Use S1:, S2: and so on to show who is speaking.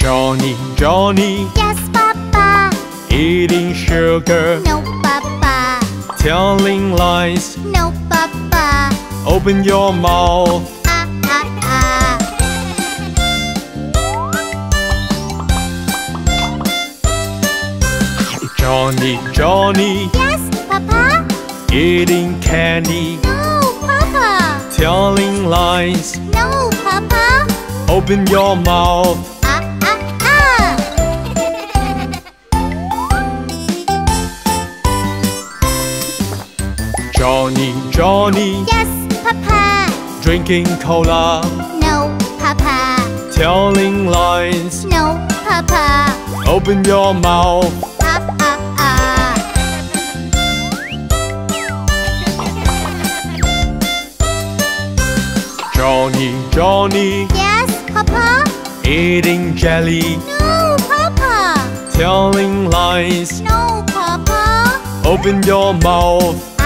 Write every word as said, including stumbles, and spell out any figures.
S1: Johny Johny,
S2: Yes, Papa.
S1: eating sugar,
S2: No, Papa.
S1: telling lies.
S2: No, Papa.
S1: Open your mouth.
S2: Ah, ah, ah.
S1: Johny Johny,
S2: Yes, Papa.
S1: eating candy,
S2: No, Papa.
S1: telling lies.
S2: No, Papa.
S1: Open your mouth.
S2: Ah, ah, ah.
S1: Johny Johny,
S2: Yes, Papa.
S1: drinking cola,
S2: No, Papa.
S1: telling lies.
S2: No, Papa.
S1: Open your mouth.
S2: Ah, ah, ah.
S1: Johny Johny,
S2: Yes, Papa.
S1: eating jelly,
S2: No, Papa.
S1: telling lies.
S2: No, Papa.
S1: Open your mouth.